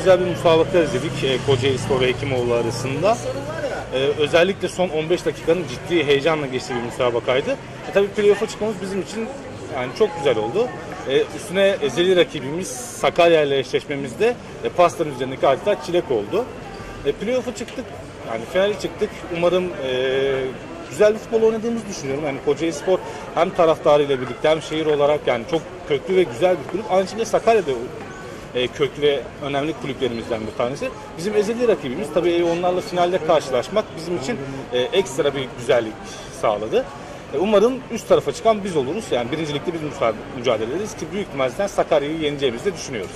güzel bir müsabaka izledik Kocaeli Spor ve Hekimoğlu arasında. Özellikle son 15 dakikanın ciddi heyecanla geçtiği bir müsabakaydı. Tabii playoff'a çıkmamız bizim için yani çok güzel oldu. Üstüne ezeli rakibimiz Sakarya ile eşleşmemizde pastanın üzerindeki adeta çilek oldu. Playoff'a çıktık, yani finale çıktık. Umarım güzel bir futbol oynadığımızı düşünüyorum. Yani Kocaeli Spor hem taraftarıyla birlikte hem şehir olarak yani çok köklü ve güzel bir kulüp. Aynı şekilde Sakarya'da köklü ve önemli kulüplerimizden bir tanesi. Bizim ezeli rakibimiz. Tabii onlarla finalde karşılaşmak bizim için ekstra bir güzellik sağladı. Umarım üst tarafa çıkan biz oluruz. Yani birincilikte biz mücadele ederiz ki büyük ihtimalle Sakarya'yı yeneceğimizi de düşünüyoruz.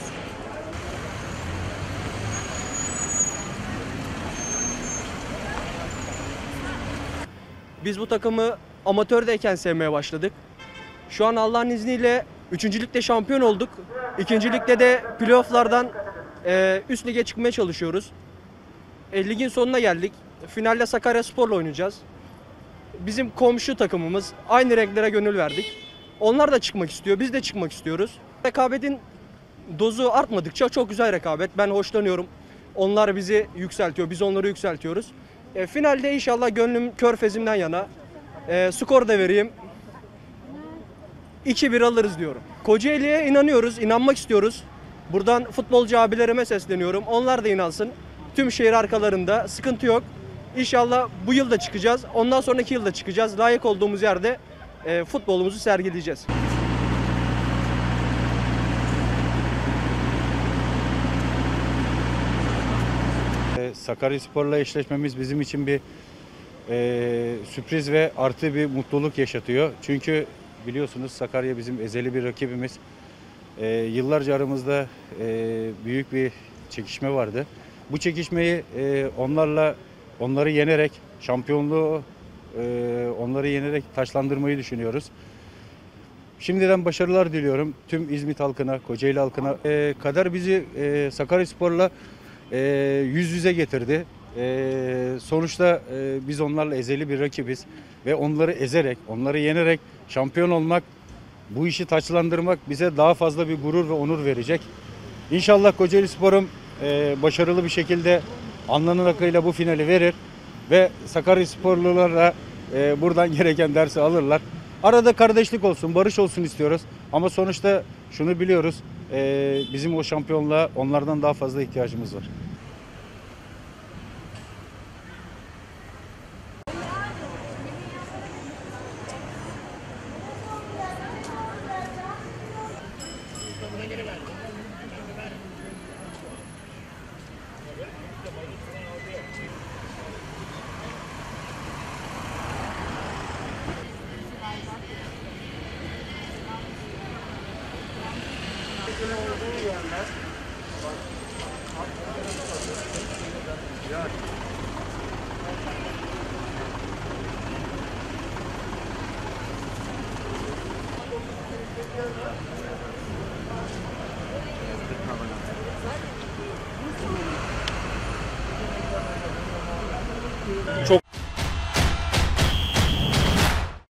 Biz bu takımı amatördeyken sevmeye başladık. Şu an Allah'ın izniyle 3. ligde şampiyon olduk. 2. ligde de playofflardan üst lige çıkmaya çalışıyoruz. Ligin sonuna geldik. Finalde Sakaryaspor'la oynayacağız. Bizim komşu takımımız, aynı renklere gönül verdik. Onlar da çıkmak istiyor, biz de çıkmak istiyoruz. Rekabetin dozu artmadıkça çok güzel rekabet. Ben hoşlanıyorum. Onlar bizi yükseltiyor, biz onları yükseltiyoruz. Finalde inşallah gönlüm Körfez'imden yana. Skor da vereyim. 2-1 alırız diyorum. Kocaeli'ye inanıyoruz, inanmak istiyoruz. Buradan futbolcu abilerime sesleniyorum. Onlar da inansın. Tüm şehir arkalarında, sıkıntı yok. İnşallah bu yıl da çıkacağız. Ondan sonraki yılda çıkacağız. Layık olduğumuz yerde futbolumuzu sergileyeceğiz. Sakaryaspor'la eşleşmemiz bizim için bir sürpriz ve artı bir mutluluk yaşatıyor. Çünkü biliyorsunuz Sakarya bizim ezeli bir rakibimiz. Yıllarca aramızda büyük bir çekişme vardı. Bu çekişmeyi onları yenerek, şampiyonluğu onları yenerek taçlandırmayı düşünüyoruz. Şimdiden başarılar diliyorum tüm İzmit halkına, Kocaeli halkına. Kader bizi Sakaryaspor'la yüz yüze getirdi. Sonuçta biz onlarla ezeli bir rakibiz ve onları ezerek, onları yenerek şampiyon olmak, bu işi taçlandırmak bize daha fazla bir gurur ve onur verecek. İnşallah Kocaelispor'um başarılı bir şekilde alnının akıyla bu finali verir ve Sakaryasporlular da buradan gereken dersi alırlar. Arada kardeşlik olsun, barış olsun istiyoruz ama sonuçta şunu biliyoruz, bizim o şampiyonluğa onlardan daha fazla ihtiyacımız var. Çok